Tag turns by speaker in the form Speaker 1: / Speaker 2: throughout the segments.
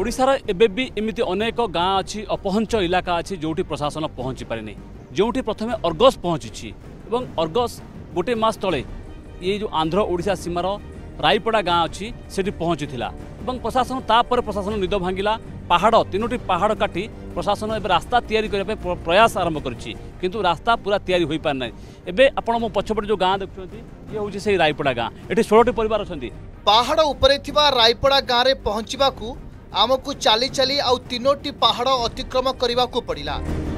Speaker 1: ओडिशार एबे भी एमती अनेक गाँ अच्छी अपहंच इलाका अच्छी जोटी प्रशासन पहुँची पारे जोटी प्रथम अर्गस पहुँची अर्गस गोटे मास तले ये जो आंध्र ओडिशा सीमार रायपड़ा गाँ अच्छी से पहुँची प्रशासन तापर प्रशासन निद भांगिला पहाड़ तीनोटी पहाड़ काटी प्रशासन एवं रास्ता तैयारी करने प्रयास आरंभ करिंतु रास्ता पूरा तैयारी हो पार ना एवं आपण मो पछपटे जो गाँ देखुं ये हूँ से रायपड़ा गाँ ये 16टी परिवार अच्छा
Speaker 2: पहाड़ उपरे थिबा रायपड़ा गाँव में पहुँचवाकू आमको चली चली आउ तीनोटी पहाड़ अतिक्रम करने को पड़ा।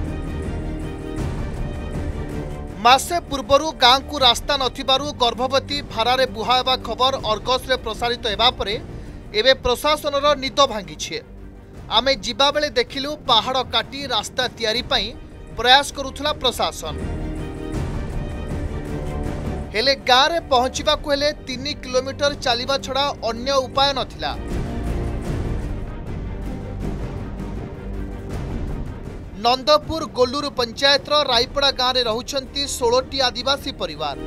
Speaker 2: मासे पूर्वरु गाँ को रास्ता नथिबारु गर्भवती भारारे बुहावा खबर अर्गस रे प्रसारित हेबा परे एबे प्रशासनर निद भांगी आमे जिबा बेले देखिलु पहाड़ काटी रास्ता तैयारी पई प्रयास करुथला प्रशासन हेले गाँ रे पहुँचवाकू हेले 3 किलोमीटर चलिबा छड़ा अन्य उपाय नथिला। नंदपुर गोलूर पंचायत रायपड़ा गाँव में रहुछंती 16टी आदिवासी परिवार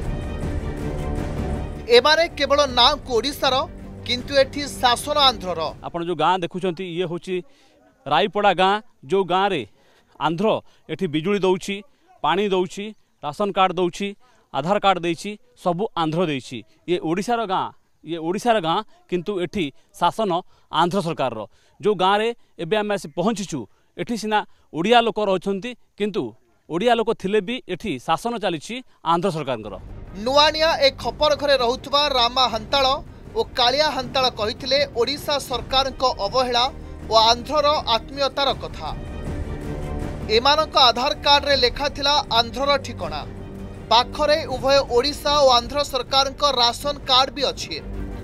Speaker 2: एमाने केवल ना को ओडिशार किंतु एठी शासन आंध्रर।
Speaker 1: आपण जो गाँ देखुछंती ये होची रायपड़ा गाँ जो गाँव रे आंध्र एठी बिजुली दउची पानी दउची राशन कार्ड दउची आधार कार्ड देइची सबु आंध्र देइची ये ओडिशार गाँ किंतु एठी शासन आंध्र सरकार रो जो गाँव रे एबे आमे पहुँचीचु एठी सिना ओडिया लोक रही किंतु ओडिया लोक थिले भी एठी शासन चली आंध्र सरकार।
Speaker 2: नुआनिया एक खपर घरे रहुतबा रामा हंताल और कालिया हंताल कहिथिले ओडिशा सरकार को अवहेला और आंध्रर आत्मीयतार कथा। एमानक आधार कार्ड रे लेखा थिला आंध्रर ठिकाना पाखरे उभय ओडिशा और आंध्र सरकार को राशन कार्ड भी अच्छे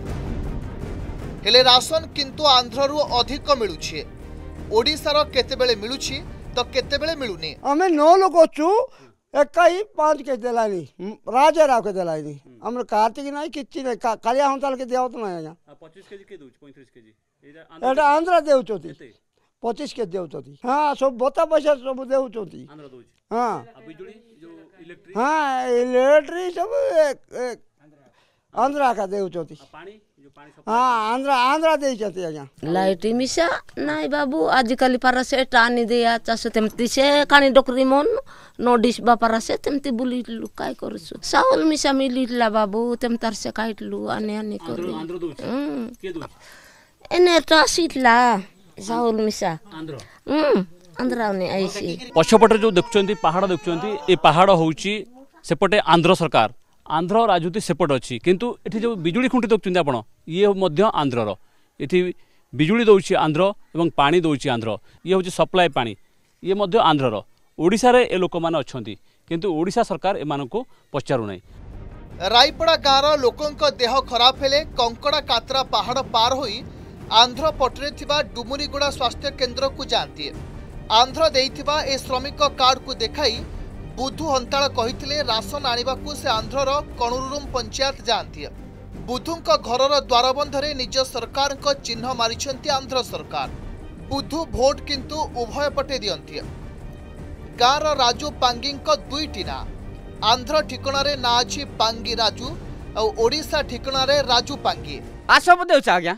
Speaker 2: हेले राशन किंतु आंध्ररु अधिक मिलुछे ओडिशार केतेबेले मिलुछि तो केतेबेले मिलुनी।
Speaker 3: आमे 9 लोग अछु एकाई 5 के देलानी राजा राव के देलानी हमर कार्तिक नाही किछि नाही कालिया हंताल के देवत नाही आया
Speaker 1: 25 केजी के दोछ 35 केजी
Speaker 3: एटा आंध्र देउचोती 25 के देउचोती हां सब बोता पैसा सब देउचोती
Speaker 1: आंध्र दोछ
Speaker 3: हां
Speaker 1: बिजुली जो इलेक्ट्रिक
Speaker 3: हां इलेक्ट्रिक सब आंध्र का देउचोती
Speaker 1: पानी
Speaker 3: हाँ आंध्रा दे जाते आज्ञा
Speaker 4: लाइट मिसा नाई बाबू आजिकल पारा से टानी दिया चाष तेमती से कानी डोकरी मन नोडिस बापारा से तेमती बुली काय करछु साउल मिसा मिलिला बाबू तेमतार से काइटलु आने आने करी
Speaker 1: आंध्र दोछ के दोछ
Speaker 4: एने टासिटला साउल मिसा
Speaker 1: आंध्र
Speaker 4: आंध्रा ने आइसी
Speaker 1: पछपटे जो देखुचंती पहाड़ देखुचंती ए पहाड़ होउची सेपटे आंध्र सरकार आंध्र राजनीति सेपट अच्छी किंतु एठी जो बिजुली खुंटी देखते आपण ये मध्य आंध्रर एठी बिजुली दौची आंध्र एवं पानी दौची आंध्र ये हूँ सप्लाय पानी ये मध्य आंध्रर ओडिशा रे ए लोक माने अछंती किंतु ओडिशा सरकार एमानकु पचारू नै।
Speaker 2: रायपड़ा गाँव लोकंक देह खराब हेले कंकड़ा कातरा पहाड़ पार होई आंध्र पटरे थिबा डुमुरीगुड़ा स्वास्थ्य केन्द्र को जाती आंध्र देइथिबा ए श्रमिक कार्ड को देखाई बुधु हंताल कहिथिले राशन आनिबाकू से आंध्रर कणुरुम पंचायत जाती बुधुंक घरर द्वारबंधरे निज सरकार को चिन्ह मारिछंती आंध्र सरकार बुधु भोट किंतु उभय पटे दियंती गाँर राजू पांगींक 2टी ना आंध्र ठिकणारे ना अछि पांगी राजू और ओडिशा ठिकणारे राजू पांगी
Speaker 5: आ सब देउछ आज्ञा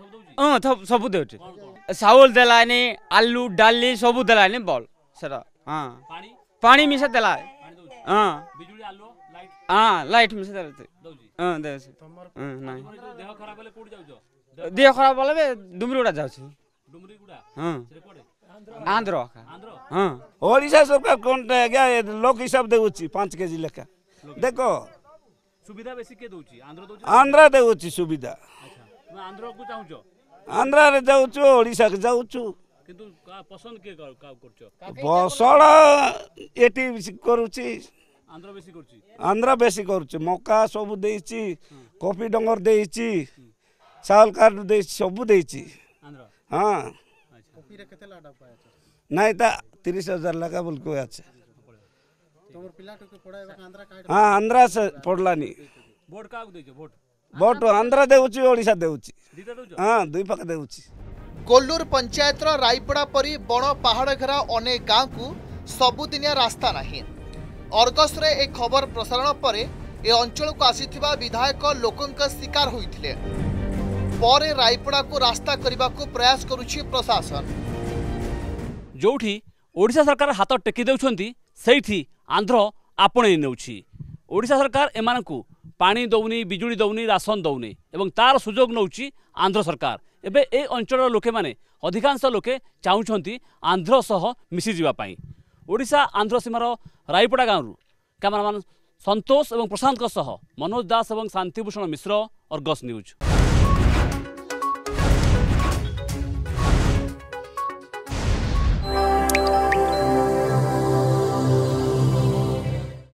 Speaker 5: सब देउछ चाउल देलानी आलू डाली सब देलानी बोल सर हां पानी मिसा देला हां
Speaker 1: बिजुली आलो लाइट
Speaker 5: हां लाइट मिसा देला
Speaker 1: दउजी
Speaker 5: हां देस नाही
Speaker 1: देह खराब होले कोड जाउजो
Speaker 5: देह खराब होले डुमरीगुड़ा जाउछ
Speaker 1: डुमरीगुड़ा
Speaker 5: हां
Speaker 1: से कोडे
Speaker 5: आंध्र
Speaker 1: हां
Speaker 3: ओडिशा सरकार कोन गया लोक हिसाब देउची 5 केजी लेखा देखो
Speaker 1: सुविधा बेसी के दउची आंध्र दउची
Speaker 3: आंध्र देउची सुविधा
Speaker 1: अच्छा मैं आंध्र को चाहूजो
Speaker 3: आंध्र रे जाउछु ओडिशा के जाउछु
Speaker 1: किंतु का पसंद के का करछो
Speaker 3: बसड़ा एटी करूची
Speaker 1: आंध्र बेसी करची
Speaker 3: आंध्र बेसी करूची मक्का सब देइची कॉफी डंगर देइची चावल कार्ड देइची सब देइची
Speaker 1: आंध्र
Speaker 3: हां
Speaker 1: अच्छा
Speaker 2: कॉफी रे केते लाडा पाए
Speaker 3: नहीं ता 30,000 लगा बोल को আছে
Speaker 2: तोर पिला के पढ़ाए आंध्र कार्ड
Speaker 3: हां आंध्र से पढ़लानी
Speaker 1: वोट का देजो
Speaker 3: वोट आंध्र देउची ओडिशा देउची
Speaker 1: दीटा दउजो
Speaker 3: हां दुई पक देउची।
Speaker 2: कोल्लूर पंचायत रायपड़ा परी बण पहाड़ घेरा अनेक गाँव को सबुदिनिया रास्ता नहीं अर्गस रे एक खबर प्रसारण पर ए अंचल को आसीथिबा विधायक लोकंक शिकार होइथिले ପରେ ରାୟପଡ଼ାକୁ ରାସ୍ତା କରିବାକୁ ପ୍ରୟାସ କରୁଛି ପ୍ରଶାସନ।
Speaker 1: जोठी ओडिशा सरकार हाथ टेकी देउछंती सेठी आंध्र आपणे नेउछि। ओडिशा सरकार एमानकु पानी दौनी, बिजुली दौनी, राशन दौनी एवं तार सुजोग नौछि आंध्र सरकार। एबे ए अंचल लोके माने अधिकांश लोके चाहुछंती आंध्र सह मिसी जिबा पई। ओडिशा आंध्र सीमार रायपड़ा गाँव कैमरामैन संतोष और प्रशांत सह मनोज दास और शांतिभूषण मिश्र, अर्गस न्यूज।